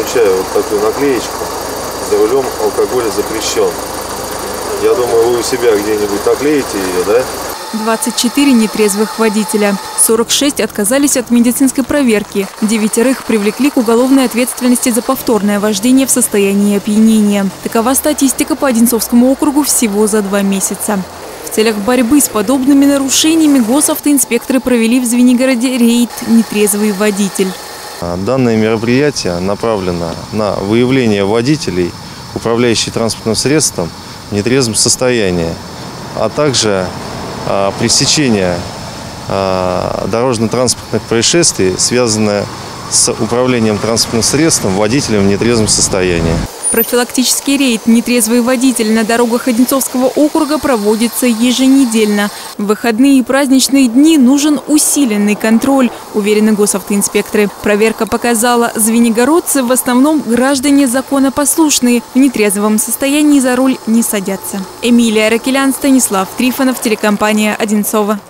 получаю вот такую наклеечку: за рулем алкоголь запрещен. Я думаю, вы у себя где-нибудь наклеите ее, да? 24 нетрезвых водителя. 46 отказались от медицинской проверки. 9 привлекли к уголовной ответственности за повторное вождение в состоянии опьянения. Такова статистика по Одинцовскому округу всего за 2 месяца. В целях борьбы с подобными нарушениями госавтоинспекторы провели в Звенигороде рейд «Нетрезвый водитель». Данное мероприятие направлено на выявление водителей, управляющих транспортным средством в нетрезвом состоянии, а также пресечение дорожно-транспортных происшествий, связанных с управлением транспортным средством водителем в нетрезвом состоянии. Профилактический рейд «Нетрезвый водитель» на дорогах Одинцовского округа проводится еженедельно. В выходные и праздничные дни нужен усиленный контроль, уверены госавтоинспекторы. Проверка показала, звенигородцы в основном граждане законопослушные, в нетрезвом состоянии за руль не садятся. Эмилия Ракелян, Станислав Трифонов, телекомпания «Одинцово».